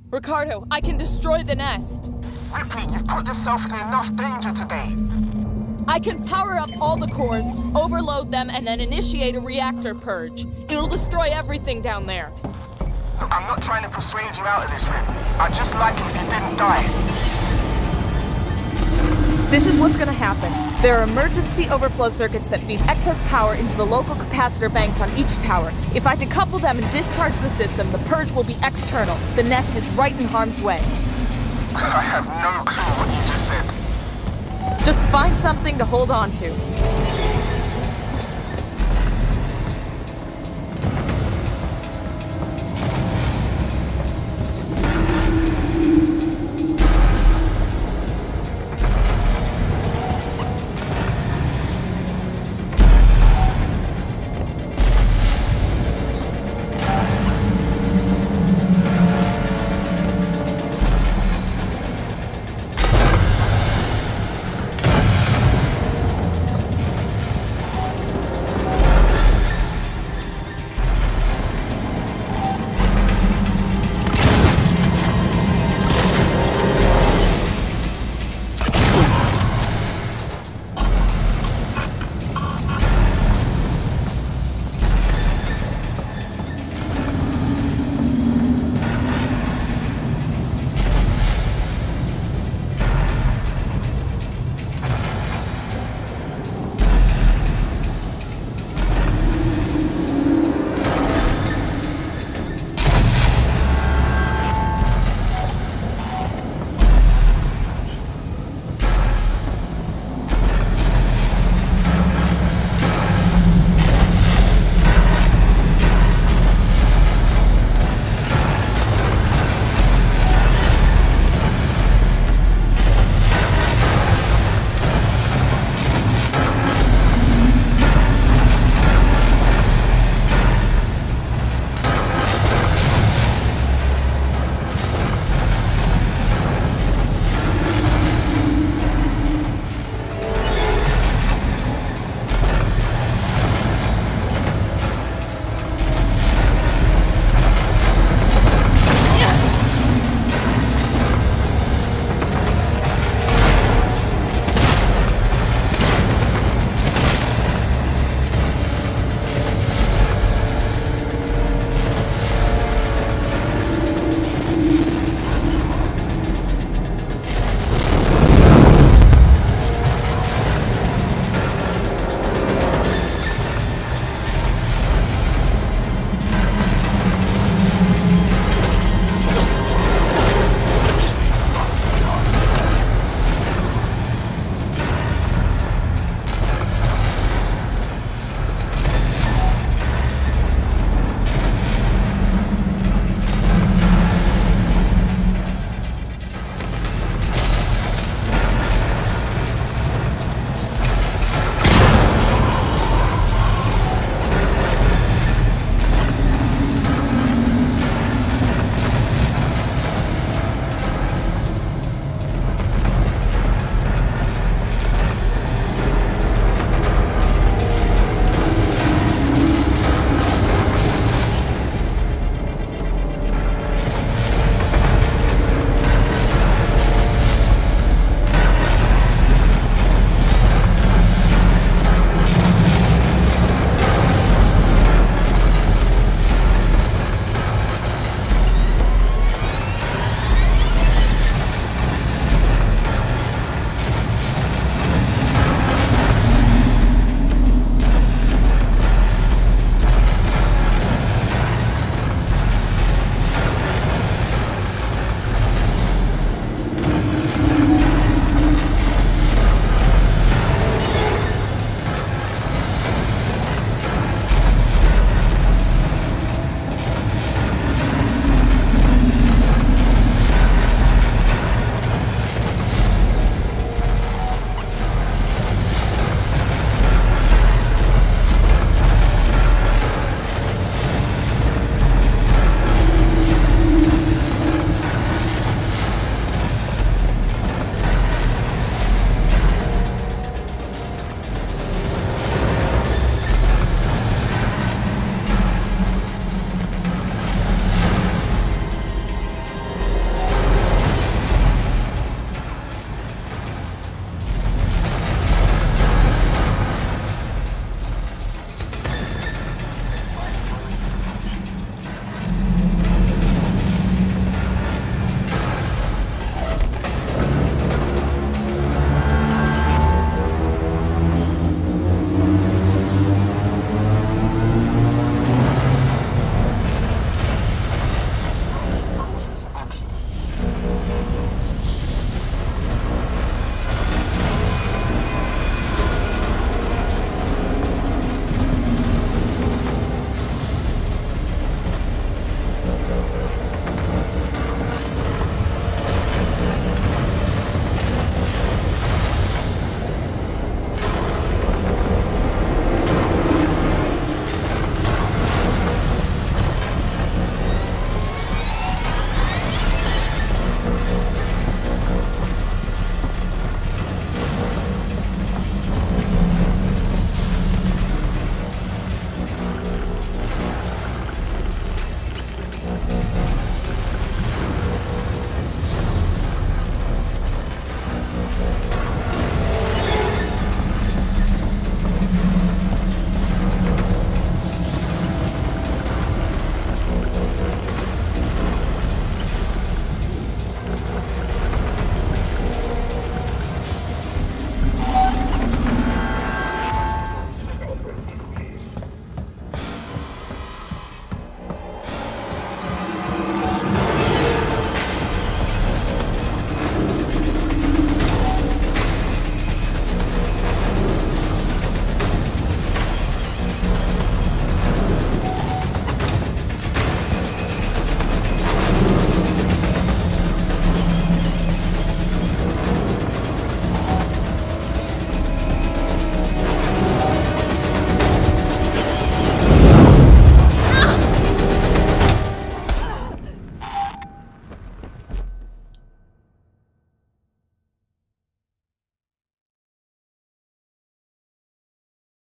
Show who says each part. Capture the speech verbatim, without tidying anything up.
Speaker 1: Ricardo, I can destroy the nest.
Speaker 2: Ripley, you've put yourself in enough danger today.
Speaker 1: I can power up all the cores, overload them, and then initiate a reactor purge. It'll destroy everything down there.
Speaker 2: Look, I'm not trying to persuade you out of this, Rip. I'd just like it if you didn't die.
Speaker 1: This is what's gonna happen. There are emergency overflow circuits that feed excess power into the local capacitor banks on each tower. If I decouple them and discharge the system, the purge will be external. The nest is right in harm's way.
Speaker 2: I have no clue what you just said.
Speaker 1: Just find something to hold on to.